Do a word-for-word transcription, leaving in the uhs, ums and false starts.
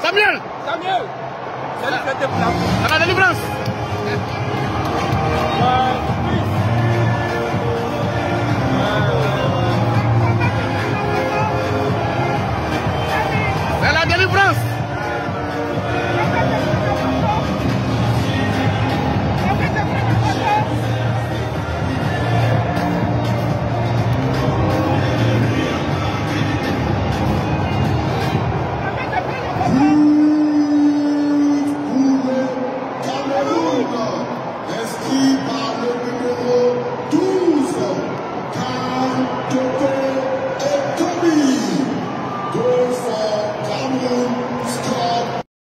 Samuel. Samuel. C'est le fait de place. À la délivrance. C'est la délivrance. Inscrit par le numéro douze, Carl Toko.